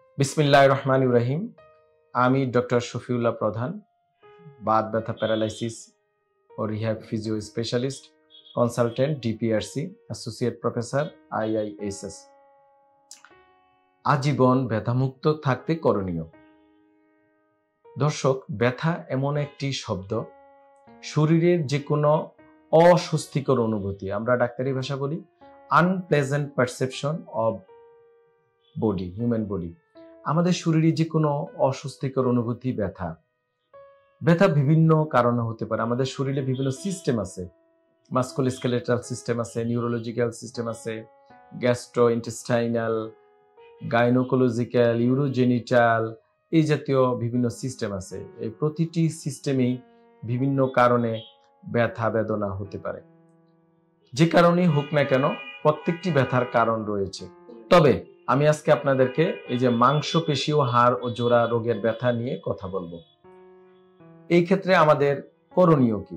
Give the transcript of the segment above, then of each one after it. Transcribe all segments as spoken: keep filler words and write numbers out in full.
বিসমিল্লাহির রহমানির রহিম। আমি ডক্টর শফিউল্লাহ প্রধান, বাত ব্যথা প্যারালাইসিস ও rehab physio specialist, consultant, DPRC, associate professor, IISS. আজীবন ব্যথামুক্ত থাকতে করণীয়। দর্শক, ব্যথা এমন একটি শব্দ, শরীরের যে কোনো অস্বস্তিকর অনুভূতি, আমরা ডাক্তারি ভাষা বলি unpleasant perception of body, human body. আমাদের শরীরে যে কোনো অস্বস্তিকর অনুভূতি ব্যথা ব্যথা বিভিন্ন কারণে হতে পারে। আমাদের শরীরে বিভিন্ন সিস্টেম আছে, মাস্কুলোস্কেলেটাল সিস্টেম আছে, নিউরোলজিক্যাল সিস্টেম আছে, গ্যাস্ট্রো ইন্টেস্টাইনাল, গাইনোকোলজিক্যাল, ইউরোজেনিটাল, এই জাতীয় বিভিন্ন সিস্টেম আছে। এই প্রতিটি সিস্টেমেই বিভিন্ন কারণে ব্যথা বেদনা হতে পারে। যে কারণেই হোক না কেন, প্রত্যেকটি ব্যথার কারণ রয়েছে। তবে আমি আজকে আপনাদেরকে এই যে মাংসপেশি ও হাড় ও জোড়া রোগের ব্যথা নিয়ে কথা বলবো। এই ক্ষেত্রে আমাদের করণীয় কি?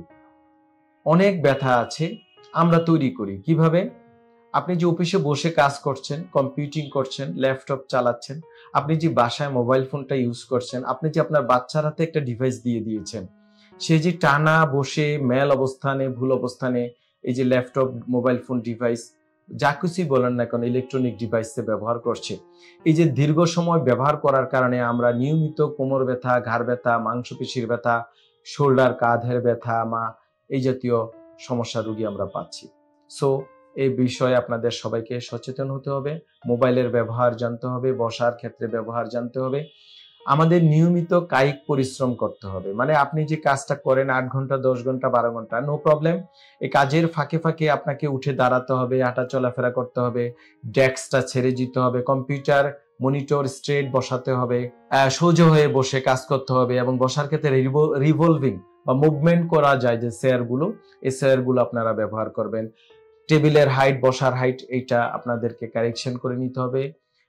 অনেক ব্যথা আছে, আমরা তৈরি করি কিভাবে? আপনি যে অফিসে বসে কাজ করছেন, কম্পিউটিং করছেন, ল্যাপটপ চালাচ্ছেন, আপনি যে বাসায় মোবাইল ফোনটা ইউজ করছেন, আপনি যে আপনার বাচ্চার হাতে একটা ডিভাইস দিয়ে দিয়েছেন, সে যে টানা বসে মেল অবস্থানে, ভুল অবস্থানে এই যে ল্যাপটপ, মোবাইল ফোন ডিভাইস, যা কিছুই বলেন না কেন, ইলেকট্রনিক ডিভাইসে ব্যবহার করছে, এই যে দীর্ঘ সময় ব্যবহার করার কারণে আমরা নিয়মিত কোমর ব্যথা, ঘাড় ব্যথা, মাংসপেশির ব্যথা, শোল্ডার কাঁধের ব্যথা, মা এই জাতীয় সমস্যা রোগী আমরা পাচ্ছি। সো এই বিষয়ে আপনাদের সবাইকে সচেতন হতে হবে। মোবাইলের ব্যবহার জানতে হবে, বসার ক্ষেত্রে ব্যবহার জানতে হবে। আমাদের নিয়মিত কায়িক পরিশ্রম করতে হবে। মানে আপনি যে কাজটা করেন আট ঘন্টা, দশ ঘন্টা, বারো ঘন্টা, নো প্রবলেম। এই কাজের ফাঁকে ফাঁকে আপনাকে উঠে দাঁড়াতে হবে, হাঁটা চলাফেরা করতে হবে, ডেস্কটা ছেড়ে যেতে হবে, কম্পিউটার মনিটর স্ট্রেট বসাতে হবে, সোজা হয়ে বসে কাজ করতে হবে, এবং বসার ক্ষেত্রে রিভলভিং বা মুভমেন্ট করা যায় যে চেয়ারগুলো, এই চেয়ারগুলো আপনারা ব্যবহার করবেন। টেবিলের হাইট, বসার হাইট, এইটা আপনাদেরকে কারেকশন করে নিতে হবে।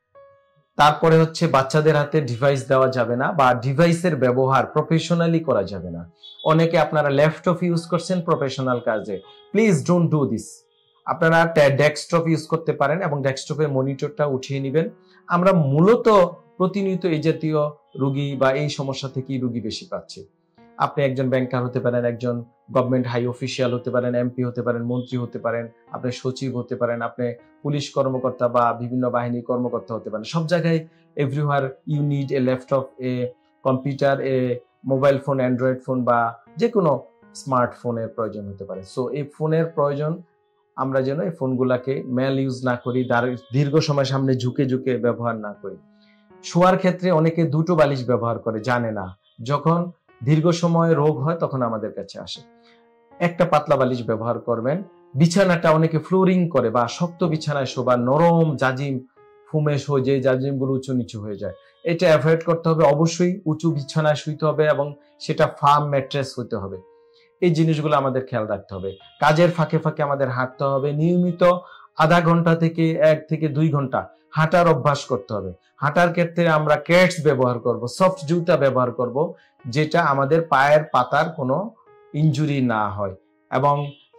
তারপরে হচ্ছে বাচ্চাদের হাতে ডিভাইস দেওয়া যাবে না, বা ডিভাইসের ব্যবহার প্রফেশনালি করা যাবে না। অনেকে আপনারা ল্যাপটপ ইউজ করছেন প্রফেশনাল কাজে, প্লিজ ডোন্ট ডু দিস। আপনারা ডেস্কটপ ইউজ করতে পারেন এবং ডেস্কটপের মনিটরটা উঠিয়ে নেবেন। আমরা মূলত প্রতিনিয়ত এই জাতীয় রোগী বা এই সমস্যা থেকেই রোগী বেশি পাচ্ছে। আপনি একজন ব্যাংকার হতে পারেন, একজন গভর্নমেন্ট হাই অফিসিয়াল হতে পারেন, এমপি হতে পারেন, মন্ত্রী হতে পারেন, আপনি সচিব হতে পারেন, আপনি পুলিশ কর্মকর্তা বা বিভিন্ন বাহিনীর কর্মকর্তা হতে পারেন। সব জায়গায় everywhere you need a laptop, a computer, a mobile phone, Android phone বা যে কোনো স্মার্টফোনের প্রয়োজন হতে পারে। সো এই ফোনের প্রয়োজন, আমরা যেন এই ফোনগুলাকে মেল ইউজ না করি, দীর্ঘ সময় সামনে ঝুঁকে ঝুঁকে ব্যবহার না করি। শোয়ার ক্ষেত্রে অনেকে দুটো বালিশ ব্যবহার করে, জানে না। যখন দীর্ঘ সময় রোগ হয় তখন আমাদের কাছে আসে। একটা পাতলা বালিশ ব্যবহার করবেন। বিছানাটা অনেকে ফ্লোরিং করে বা শক্ত বিছানায় শোবা, নরম জাজিম ফুমে শো, যে জাজিম গুলো উঁচু নিচু হয়ে যায়, এটা অ্যাভয়েড করতে হবে। অবশ্যই উঁচু বিছানায় শুইতে হবে এবং সেটা ফার্ম ম্যাট্রেস হতে হবে। এই জিনিসগুলো আমাদের খেয়াল রাখতে হবে। কাজের ফাঁকে ফাঁকে আমাদের হাঁটতে হবে। নিয়মিত আধা ঘন্টা থেকে এক থেকে দুই ঘন্টা হাঁটার অভ্যাস করতে হবে। হাঁটার ক্ষেত্রে আমরা ক্যাটস ব্যবহার করব, সফট জুতা ব্যবহার করব, যেটা আমাদের পায়ের পাতার কোনো ইনজুরি না হয়। এবং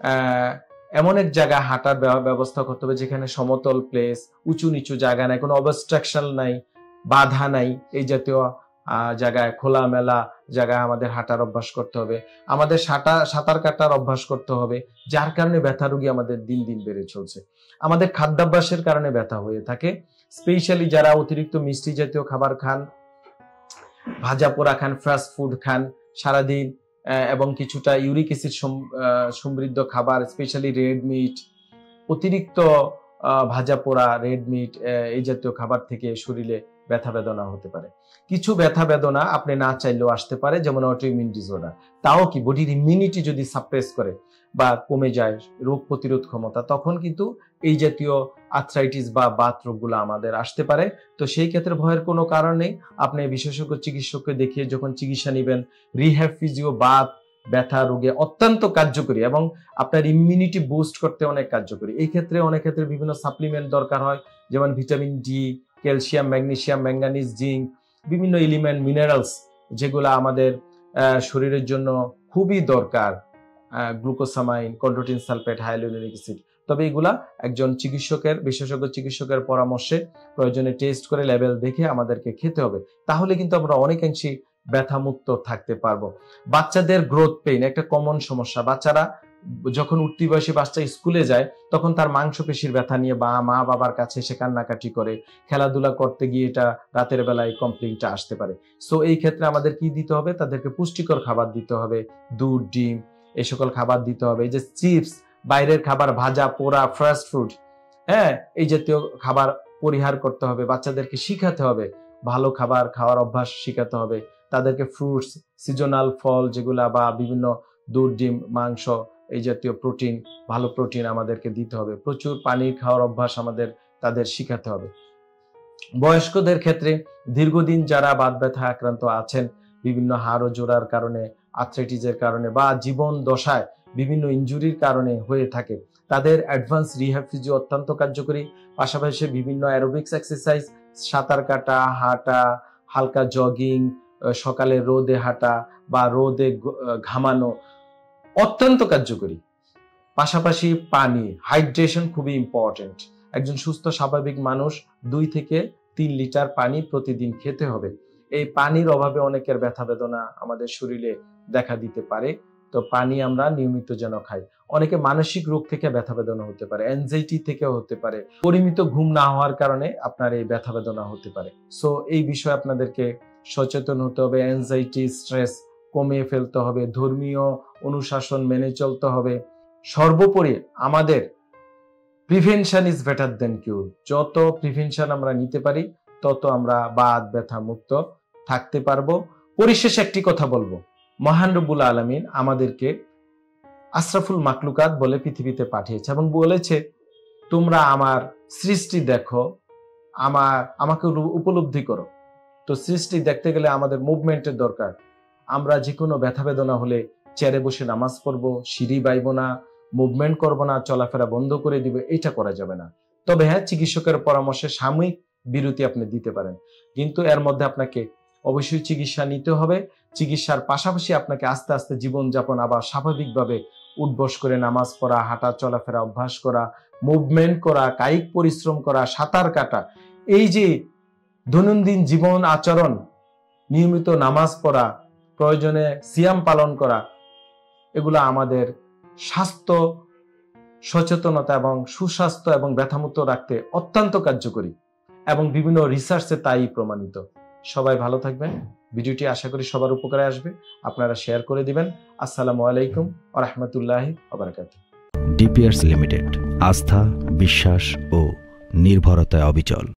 এমন এক জায়গায় হাঁটার ব্যবস্থা করতে হবে যেখানে সমতল প্লেস, উঁচু নিচু জায়গা নাই, কোনো অবস্ট্রাকশন নাই, বাধা নাই। এই জাতীয় জায়গায়, খোলামেলা জায়গায় আমাদের হাঁটার অভ্যাস করতে হবে। আমাদের সাঁতার কাটার অভ্যাস করতে হবে, যার কারণে ব্যথা রোগী আমাদের দিন দিন বেড়ে চলছে। আমাদের খাদ্যাভ্যাসের কারণে ব্যথা হয়ে থাকে, স্পেশালি যারা অতিরিক্ত মিষ্টি জাতীয় খাবার খান, ভাজা পোড়া খান, ফাস্ট ফুড খান সারাদিন, এবং কিছুটা ইউরিক অ্যাসিড সমৃদ্ধ খাবার, স্পেশালি রেড মিট, অতিরিক্ত ভাজা পোড়া রেড মিট, এই জাতীয় খাবার থেকে শরীরে ব্যথা বেদনা হতে পারে। কিছু ব্যথা বেদনা আপনি না চাইলেও আসতে পারে, যেমন অটোইমিউন ডিসঅর্ডার। তাও কি, বডির ইমিউনিটি যদি সাপ্রেস করে বা কমে যায় রোগ প্রতিরোধ ক্ষমতা, তখন কিন্তু এই জাতীয় আর্থ্রাইটিস বা বাত রোগগুলো আমাদের আসতে পারে। তো সেই ক্ষেত্রে ভয়ের কোনো কারণ নেই। আপনি বিশেষজ্ঞ চিকিৎসককে দেখিয়ে যখন চিকিৎসা নেবেন, রিহ্যাব ফিজিও বাত ব্যথা রোগে অত্যন্ত কার্যকরী এবং আপনার ইমিউনিটি বুস্ট করতে অনেক কার্যকরী। এই ক্ষেত্রে অনেক ক্ষেত্রে বিভিন্ন সাপ্লিমেন্ট দরকার হয়, যেমন vitamin D, calcium, magnesium, manganese, zinc, বিভিন্ন এলিমেন্ট, মিনারেলস, যেগুলো আমাদের শরীরের জন্য খুবই দরকার। Glucosamine, chondroitin sulphate, hyaluronic acid, তবে এগুলা একজন চিকিৎসকের বিশেষজ্ঞ চিকিৎসকের পরামর্শে প্রয়োজনে টেস্ট করে লেভেল দেখে আমাদেরকে খেতে হবে, তাহলে কিন্তু আমরা অনেকাংশে ব্যথামুক্ত থাকতে পারবো। বাচ্চাদের গ্রোথ পেইন একটা কমন সমস্যা। বাচ্চারা যখন উঠতি বয়সী বাচ্চা স্কুলে যায় তখন তার মাংসপেশির ব্যথা নিয়ে বা মা বাবার কাছে সে কান্নাকাটি করে, খেলাধুলা করতে গিয়ে এটা রাতের বেলায় কমপ্লেইনটা আসতে পারে। সো এই ক্ষেত্রে আমাদের কি দিতে হবে, তাদেরকে পুষ্টিকর খাবার দিতে হবে, দুধ, ডিম এই সকল খাবার দিতে হবে। এই যে চিপস, বাইরের খাবার, ভাজা পোড়া, ফাস্ট ফুড, হ্যাঁ এই জাতীয় খাবার পরিহার করতে হবে। বাচ্চাদেরকে শিখাতে হবে ভালো খাবার খাওয়ার অভ্যাস শিখাতে হবে। তাদেরকে ফ্রুটস, সিজনাল ফল যেগুলা বা বিভিন্ন দুধ, ডিম, মাংস এই জাতীয় প্রোটিন, ভালো প্রোটিন আমাদেরকে দিতে হবে। প্রচুর পানি খাওয়ার অভ্যাস আমাদের তাদের শিখাতে হবে। বয়স্কদের ক্ষেত্রে দীর্ঘদিন যারা বাত ব্যথা আক্রান্ত আছেন, বিভিন্ন হাড় ও জোড়ার কারণে, আর্থ্রাইটিসের কারণে বা জীবন দশায় বিভিন্ন ইনজুরির কারণে হয়ে থাকে, তাদের অ্যাডভান্স রিহ্যাব ফিজিও অত্যন্ত কার্যকরী। পাশাপাশি বিভিন্ন অ্যারোবিক্স এক্সারসাইজ, সাঁতার কাটা, হাঁটা, হালকা জগিং, সকালে রোদে হাঁটা বা রোদে ঘামানো অত্যন্ত কার্যকরী। পাশাপাশি পানি, হাইড্রেশন খুবই ইম্পর্টেন্ট। একজন সুস্থ স্বাভাবিক মানুষ দুই থেকে তিন লিটার পানি প্রতিদিন খেতে হবে। এই পানির অভাবে অনেকের ব্যথা বেদনা আমাদের শরীরে দেখা দিতে পারে, তো পানি আমরা নিয়মিত যেন খাই। অনেকে মানসিক রোগ থেকে ব্যথা বেদনা হতে পারে, অ্যাংজাইটি থেকেও হতে পারে, পরিমিত ঘুম না হওয়ার কারণে আপনার এই ব্যথা বেদনা হতে পারে। সো এই বিষয়ে আপনাদেরকে সচেতন হতে হবে। অ্যাংজাইটি, স্ট্রেস কমিয়ে ফেলতে হবে, ধর্মীয় অনুশাসন মেনে চলতে হবে। সর্বোপরি আমাদের prevention is better than cure. যত প্রিভেনশন আমরা নিতে পারি তত আমরা বাত ব্যথা মুক্ত থাকতে পারবো। পরিশেষে একটি কথা বলবো, মহান রব্বুল আলামিন আমাদেরকে আশরাফুল মাকলুকাত বলে পৃথিবীতে পাঠিয়েছে এবং বলেছে তোমরা আমার সৃষ্টি দেখো, আমার আমাকে উপলব্ধি করো। তো সৃষ্টি দেখতে গেলে আমাদের মুভমেন্টের দরকার। আমরা যে কোনো ব্যথা বেদনা হলে চেয়ারে বসে নামাজ পড়বো, সিঁড়ি বাইবো না, মুভমেন্ট করবো না, চলাফেরা বন্ধ করে দিবে, এটা করা যাবে না। তবে হ্যাঁ, চিকিৎসকের পরামর্শে সাময়িক বিরতি আপনি দিতে পারেন, কিন্তু এর মধ্যে আপনাকে অবশ্যই চিকিৎসা নিতে হবে। চিকিৎসার পাশাপাশি আপনাকে আস্তে আস্তে জীবনযাপন আবার স্বাভাবিকভাবে উঠবস করে নামাজ পড়া, হাঁটা চলাফেরা অভ্যাস করা, মুভমেন্ট করা, কায়িক পরিশ্রম করা, সাঁতার কাটা, এই যে দৈনন্দিন জীবন আচরণ, নিয়মিত নামাজ পড়া, প্রয়োজনে সিয়াম পালন করা, এগুলো আমাদের স্বাস্থ্য সচেতনতা এবং সুস্বাস্থ্য এবং ব্যথামুক্ত রাখতে অত্যন্ত কার্যকরী এবং বিভিন্ন রিসার্চে তাই প্রমাণিত। সবাই ভালো থাকবেন। ভিডিওটি আশা করি সবার উপকারে আসবে। আপনারা শেয়ার করে দিবেন। আসসালামু আলাইকুম ওয়া রাহমাতুল্লাহি ওয়া বারাকাতুহু। ডিপিআরস লিমিটেড, আস্থা, বিশ্বাস ও নির্ভরতায় অবিচল।